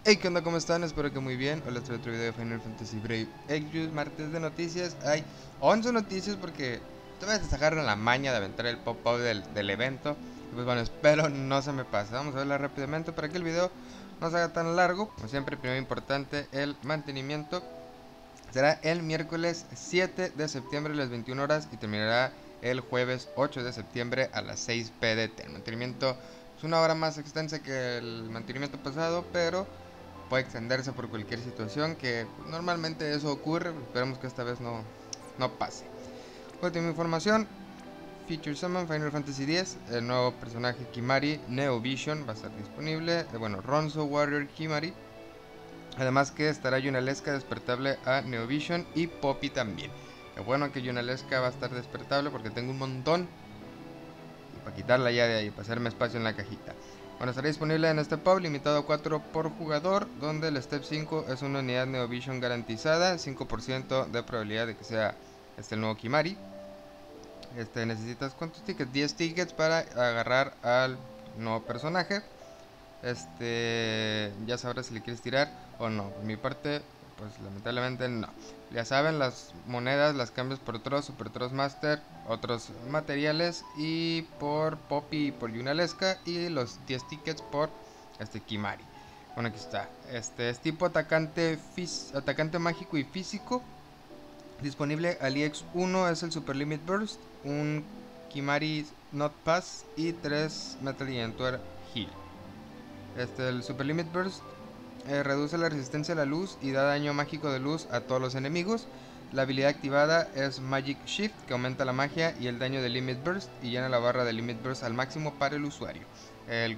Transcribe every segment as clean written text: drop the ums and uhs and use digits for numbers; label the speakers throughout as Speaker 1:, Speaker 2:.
Speaker 1: Hey, ¿qué onda? ¿Cómo están? Espero que muy bien. Hoy les traigo otro video de Final Fantasy Brave Exvius, martes de noticias. Hay 11 noticias porque todavía se agarran la maña de aventar el pop-up del evento. Y pues bueno, espero no se me pase. Vamos a verla rápidamente para que el video no se haga tan largo. Como siempre, primero importante, el mantenimiento. Será el miércoles 7 de septiembre a las 21 horas y terminará el jueves 8 de septiembre a las 6 pdt. El mantenimiento es una hora más extensa que el mantenimiento pasado, pero puede extenderse por cualquier situación que normalmente eso ocurre. Esperemos que esta vez no pase. Última información: Feature Summon Final Fantasy X, el nuevo personaje Kimahri Neo Vision va a estar disponible. Bueno, Ronso Warrior Kimahri. Además que estará Yunalesca despertable a Neo Vision y Poppy también. Qué bueno que Yunalesca va a estar despertable porque tengo un montón. Y para quitarla ya de ahí, para hacerme espacio en la cajita. Bueno, estará disponible en este pub, limitado a 4 por jugador, donde el Step 5 es una unidad Neo Vision garantizada, 5% de probabilidad de que sea el nuevo Kimahri. Necesitas ¿cuántos tickets? 10 tickets para agarrar al nuevo personaje. Ya sabrás si le quieres tirar o no. Por mi parte, pues lamentablemente no. Ya saben, las monedas las cambias por Tross, Super Tross Master, otros materiales, y por Poppy y por Yunalesca, y los 10 tickets por Kimahri. Bueno, aquí está. Es tipo atacante mágico y físico. Disponible al EX1 es el Super Limit Burst, un Kimahri Not Pass y 3 Metal Gigantuar Heal. El Super Limit Burst reduce la resistencia a la luz y da daño mágico de luz a todos los enemigos. La habilidad activada es Magic Shift, que aumenta la magia y el daño de Limit Burst y llena la barra de Limit Burst al máximo para el usuario. El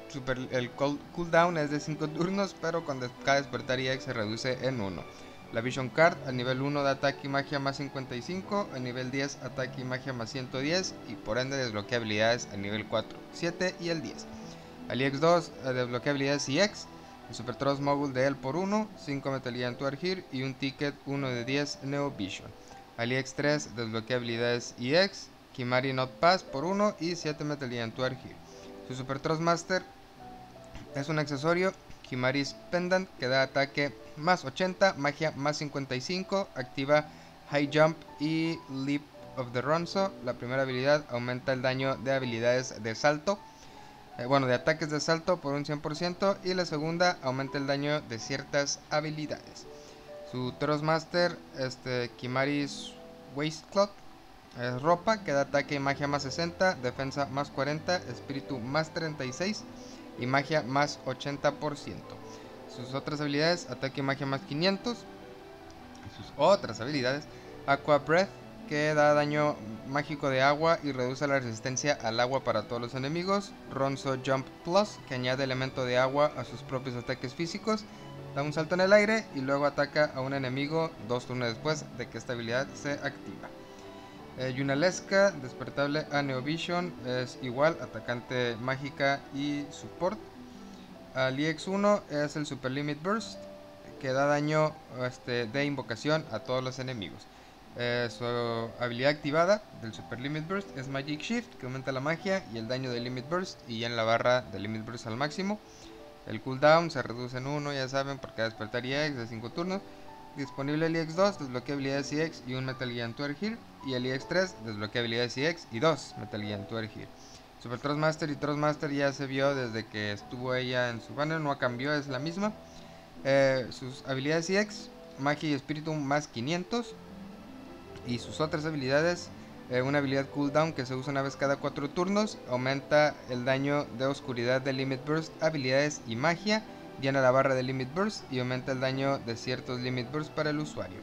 Speaker 1: cooldown es de 5 turnos, pero cuando cada despertar EX se reduce en 1. La Vision Card al nivel 1 da ataque y magia más 55, al nivel 10 ataque y magia más 110 y por ende desbloquea habilidades al nivel 4, 7 y el 10. Al EX2 desbloquea habilidades EX, el Super Tross Mogul de él por 1, 5 Metal Gigantuar Here y un ticket 1 de 10 Neo Vision. Al EX3 desbloquea habilidades EX, Kimahri Not Pass por 1 y 7 Metal Gigantuar Here. Su Super Tross Master es un accesorio Kimahri's Pendant que da ataque más 80, magia más 55, activa High Jump y Leap of the Ronso. La primera habilidad aumenta el daño de habilidades de salto, de ataques de salto por un 100%, y la segunda aumenta el daño de ciertas habilidades. Su Trustmaster, Kimahri's Waistcloth, es ropa que da ataque y magia más 60, defensa más 40, espíritu más 36 y magia más 80%. Sus otras habilidades: ataque y magia más 500. Sus otras habilidades: Aqua Breath, que da daño mágico de agua y reduce la resistencia al agua para todos los enemigos. Ronso Jump Plus, que añade elemento de agua a sus propios ataques físicos. Da un salto en el aire y luego ataca a un enemigo 2 turnos después de que esta habilidad se activa. Yunalesca, despertable a Neo Vision, es igual, atacante mágica y support. Al EX1 es el Super Limit Burst, que da daño de invocación a todos los enemigos. Su habilidad activada del Super Limit Burst es Magic Shift, que aumenta la magia y el daño de Limit Burst y llena la barra de Limit Burst al máximo. El cooldown se reduce en 1, ya saben, por cada despertar EX de 5 turnos. Disponible el EX2, desbloquea habilidades EX y un Metal Gigantuar Here. Y el EX3 desbloquea habilidades EX y 2 Metal Gigantuar Here. Super Trustmaster y Trustmaster ya se vio desde que estuvo ella en su banner, no cambió, es la misma. Sus habilidades EX: magia y espíritu más 500. Y sus otras habilidades: una habilidad cooldown que se usa una vez cada 4 turnos, aumenta el daño de oscuridad de Limit Burst, habilidades y magia, llena la barra de Limit Burst y aumenta el daño de ciertos Limit Burst para el usuario.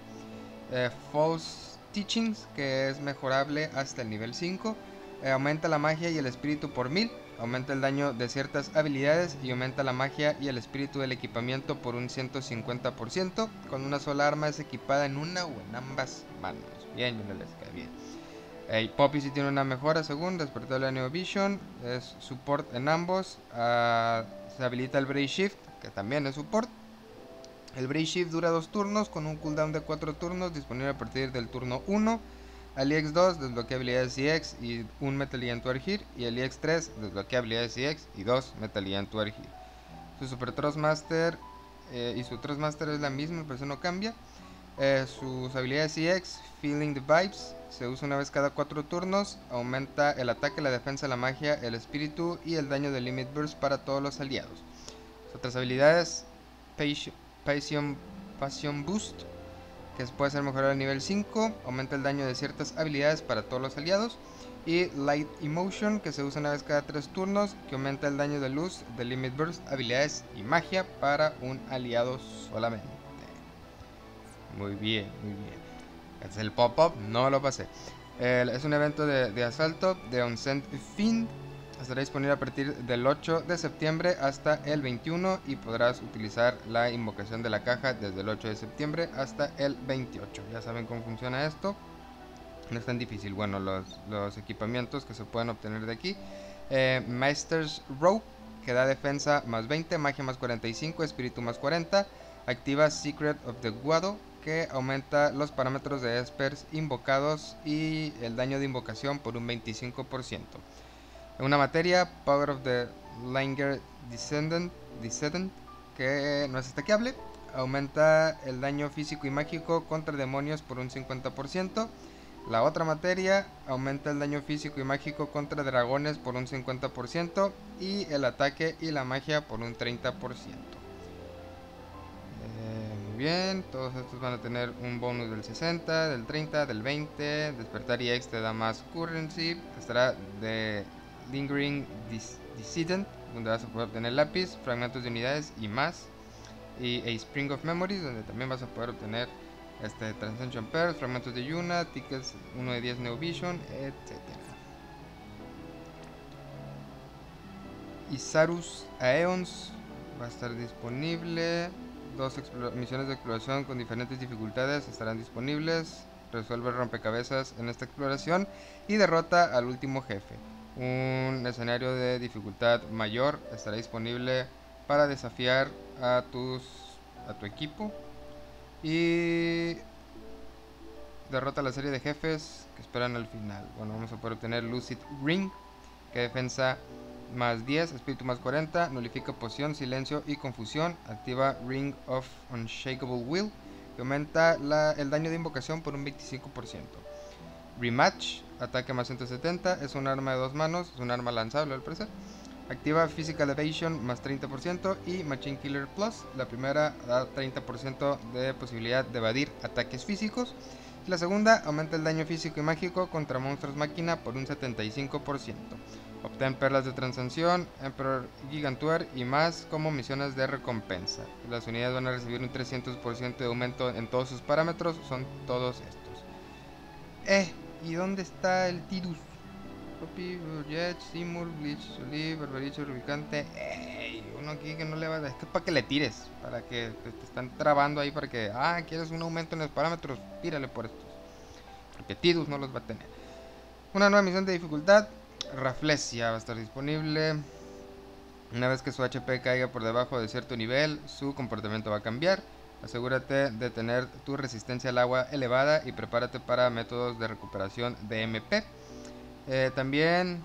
Speaker 1: False Teachings, que es mejorable hasta el nivel 5, aumenta la magia y el espíritu por 1000, aumenta el daño de ciertas habilidades y aumenta la magia y el espíritu del equipamiento por un 150%. Con una sola arma es equipada en una o en ambas manos. Bien, yo no les cae bien. Poppy sí tiene una mejora según despertar la Neo Vision, es support en ambos. Se habilita el Brave Shift, que también es support. El Brave Shift dura 2 turnos con un cooldown de 4 turnos, disponible a partir del turno 1. Al EX2 desbloquea habilidades EX y un Metal Gigantuar Here. Y al EX3 desbloquea habilidades EX y 2 Metal Gigantuar Here. Su Super Trust Master y su Thrustmaster es la misma, pero eso no cambia. Sus habilidades EX, Feeling the Vibes, se usa una vez cada 4 turnos, aumenta el ataque, la defensa, la magia, el espíritu y el daño de Limit Burst para todos los aliados. Sus otras habilidades, Passion Boost, que puede ser mejorado al nivel 5, aumenta el daño de ciertas habilidades para todos los aliados. Y Light Emotion, que se usa una vez cada 3 turnos, que aumenta el daño de luz, de Limit Burst, habilidades y magia para un aliado solamente. Muy bien, muy bien. Este es el pop-up, no lo pasé. Es un evento de asalto de Ancient Fiend. Estará disponible a partir del 8 de septiembre hasta el 21 y podrás utilizar la invocación de la caja desde el 8 de septiembre hasta el 28. Ya saben cómo funciona esto. No es tan difícil. Bueno, los equipamientos que se pueden obtener de aquí. Master's Rope, que da defensa más 20, magia más 45, espíritu más 40. Activa Secret of the Guado, que aumenta los parámetros de espers invocados y el daño de invocación por un 25%. Una materia, Power of the Langer Descendant, que no es stackeable, aumenta el daño físico y mágico contra demonios por un 50%. La otra materia aumenta el daño físico y mágico contra dragones por un 50% y el ataque y la magia por un 30%. Muy bien, todos estos van a tener un bonus del 60, del 30, del 20. Despertar EX te da más currency. Estará de Lingering Dissident, donde vas a poder obtener lápiz, fragmentos de unidades y más. Y a Spring of Memories, donde también vas a poder obtener Transcension Pairs, fragmentos de Yuna, tickets 1 de 10 Neo Vision, etc. Isarus Aeons va a estar disponible. 2 misiones de exploración con diferentes dificultades estarán disponibles. Resuelve rompecabezas en esta exploración y derrota al último jefe. Un escenario de dificultad mayor estará disponible para desafiar a tu equipo. Y derrota a la serie de jefes que esperan al final. Bueno, vamos a poder obtener Lucid Ring, que defensa más 10, espíritu más 40, nulifica poción, silencio y confusión. Activa Ring of Unshakable Will, que aumenta el daño de invocación por un 25%. Rematch, ataque más 170, es un arma de 2 manos, es un arma lanzable al parecer. Activa Physical Evasion más 30% y Machine Killer Plus. La primera da 30% de posibilidad de evadir ataques físicos. La segunda aumenta el daño físico y mágico contra monstruos máquina por un 75%. Obtén perlas de transacción, Emperor Gigantuar y más como misiones de recompensa. Las unidades van a recibir un 300% de aumento en todos sus parámetros. Son todos estos. ¿Y dónde está el Tidus? Copy, Jet, Simul, Glitch, Solí, Barbaricho, Rubicante. Uno aquí que no le va a dar. Esto es para que le tires. Para que te están trabando ahí. Para que, quieres un aumento en los parámetros. Tírale por estos. Porque Tidus no los va a tener. Una nueva misión de dificultad. Raflesia va a estar disponible. Una vez que su HP caiga por debajo de cierto nivel, su comportamiento va a cambiar. Asegúrate de tener tu resistencia al agua elevada y prepárate para métodos de recuperación de MP. También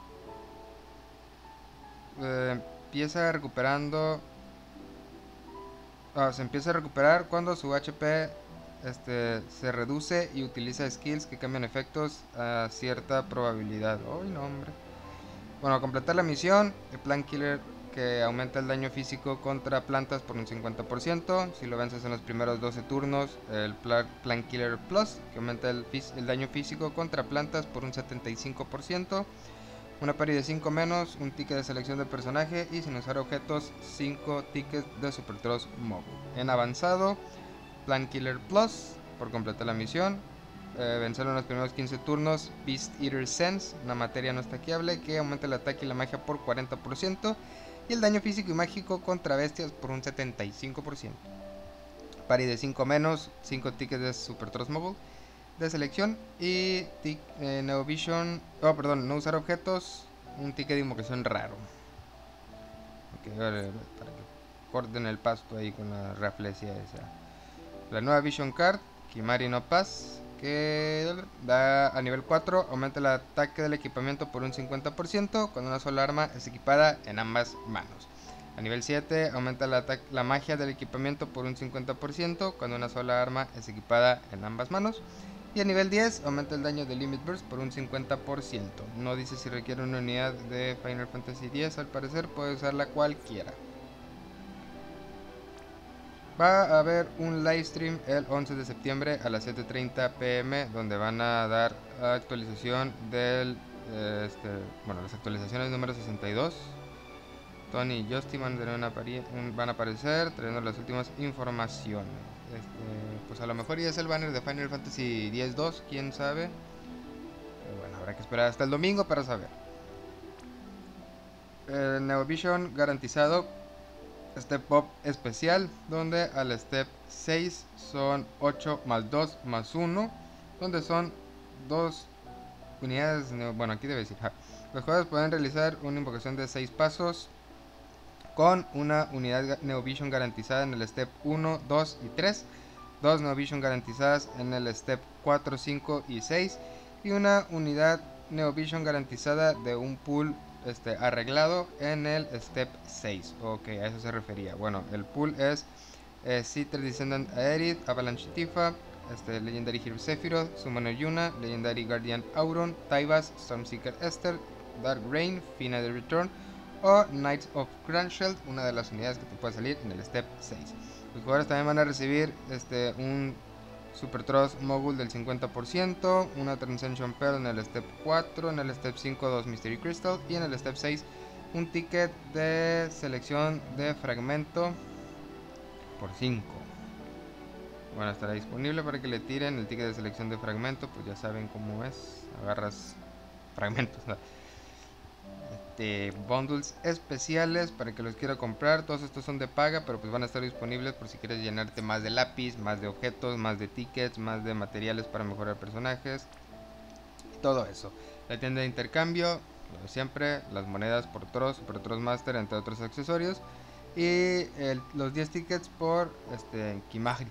Speaker 1: empieza recuperando. Se empieza a recuperar cuando su HP se reduce y utiliza skills que cambian efectos a cierta probabilidad. ¡Ay, no, hombre! Bueno, a completar la misión, el Plant Killer, que aumenta el daño físico contra plantas por un 50%. Si lo vences en los primeros 12 turnos, el Plant Killer Plus, que aumenta el daño físico contra plantas por un 75%. Una party de 5 menos, un ticket de selección de personaje y sin usar objetos, 5 tickets de Super Tross Mob. En avanzado, Plant Killer Plus, por completar la misión. Vencerlo en los primeros 15 turnos, Beast Eater Sense, una materia no stackeable que aumenta el ataque y la magia por 40% y el daño físico y mágico contra bestias por un 75%. Party de 5 menos, 5 tickets de Super Tross Mobile de selección y Neo Vision, no usar objetos, un ticket de invocación raro. Ok, para que corten el pasto ahí con la Raflesia esa. La nueva Vision Card, Kimari no Pass, que da a nivel 4, aumenta el ataque del equipamiento por un 50% cuando una sola arma es equipada en ambas manos. A nivel 7 aumenta la magia del equipamiento por un 50% cuando una sola arma es equipada en ambas manos. Y a nivel 10 aumenta el daño de Limit Burst por un 50%. No dice si requiere una unidad de Final Fantasy X, al parecer puede usarla cualquiera. Va a haber un live stream el 11 de septiembre a las 7:30 pm donde van a dar actualización del las actualizaciones número 62. Tony y Justin van a aparecer trayendo las últimas informaciones. Pues a lo mejor ya es el banner de Final Fantasy X-2, quién sabe. Pero bueno, habrá que esperar hasta el domingo para saber. Neovision garantizado. Step Up especial, donde al Step 6 son 8 más 2 más 1, donde son 2 unidades. Bueno, aquí debe decir. Los jugadores pueden realizar una invocación de 6 pasos con una unidad Neovision garantizada en el Step 1, 2 y 3, 2 Neovision garantizadas en el Step 4, 5 y 6 y una unidad Neovision garantizada de un pool arreglado en el Step 6. Ok, a eso se refería. Bueno, el pool es Citter Descendant Aerith, Avalanche Tifa, Legendary Hero Sephiroth, Summoner Yuna, Legendary Guardian Auron, Taibas, Stormseeker Esther, Dark Reign, Fina the Return o Knights of Cransheld, una de las unidades que te puede salir en el Step 6. Los jugadores también van a recibir un Super Trust Mogul del 50%, una Transcension Pearl en el Step 4, en el Step 5 2 Mystery Crystal y en el Step 6 un ticket de selección de fragmento por 5. Bueno, estará disponible para que le tiren el ticket de selección de fragmento, pues ya saben cómo es, agarras fragmentos, ¿no? Bundles especiales para que los quiera comprar. Todos estos son de paga, pero pues van a estar disponibles por si quieres llenarte más de lápiz, más de objetos, más de tickets, más de materiales para mejorar personajes, todo eso. La tienda de intercambio, lo de siempre, las monedas por Tross, Super Tross Master, entre otros accesorios, y los 10 tickets por Kimahri.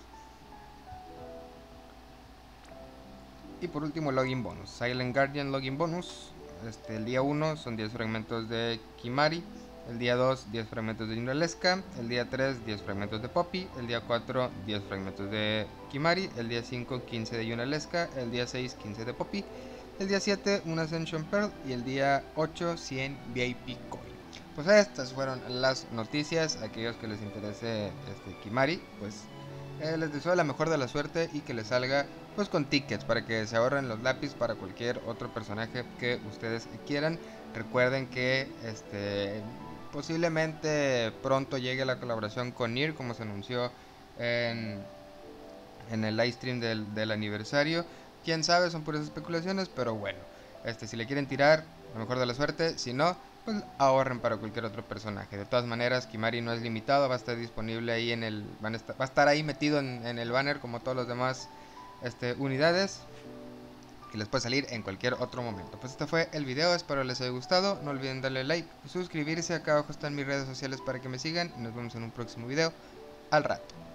Speaker 1: Y por último, login bonus, Silent Guardian login bonus. El día 1 son 10 fragmentos de Kimahri, el día 2 10 fragmentos de Yunalesca, el día 3 10 fragmentos de Poppy, el día 4 10 fragmentos de Kimahri, el día 5 15 de Yunalesca, el día 6 15 de Poppy, el día 7 una Ascension Pearl y el día 8 100 VIP Coin. Pues estas fueron las noticias. A aquellos que les interese Kimahri, pues les deseo la mejor de la suerte y que les salga pues con tickets para que se ahorren los lápices para cualquier otro personaje que ustedes quieran. Recuerden que posiblemente pronto llegue la colaboración con Nier, como se anunció en el live stream del aniversario. Quién sabe, son puras especulaciones, pero bueno, si le quieren tirar, la mejor de la suerte. Si no, pues ahorren para cualquier otro personaje. De todas maneras, Kimahri no es limitado, va a estar disponible ahí va a estar ahí metido en el banner como todos los demás unidades, y les puede salir en cualquier otro momento. Pues este fue el video, espero les haya gustado. No olviden darle like, suscribirse, acá abajo están mis redes sociales para que me sigan y nos vemos en un próximo video al rato.